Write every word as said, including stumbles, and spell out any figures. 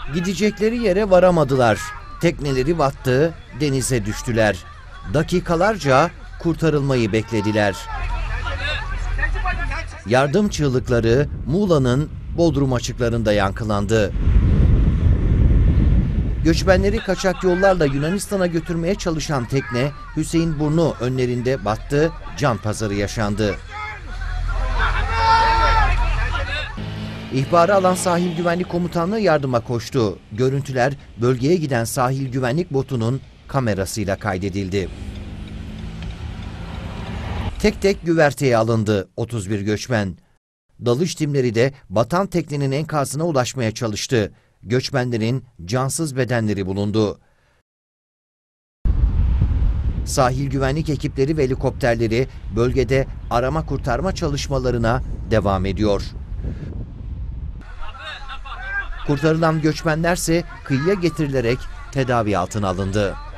Gidecekleri yere varamadılar. Tekneleri battı, denize düştüler. Dakikalarca kurtarılmayı beklediler. Yardım çığlıkları Muğla'nın Bodrum açıklarında yankılandı. Göçmenleri kaçak yollarla Yunanistan'a götürmeye çalışan tekne Hüseyinburnu önlerinde battı, can pazarı yaşandı. İhbarı alan Sahil Güvenlik Komutanlığı yardıma koştu. Görüntüler bölgeye giden sahil güvenlik botunun kamerasıyla kaydedildi. Tek tek güverteye alındı otuz bir göçmen. Dalış timleri de batan teknenin enkazına ulaşmaya çalıştı. Göçmenlerin cansız bedenleri bulundu. Sahil güvenlik ekipleri ve helikopterleri bölgede arama kurtarma çalışmalarına devam ediyor. Kurtarılan göçmenlerse kıyıya getirilerek tedavi altına alındı.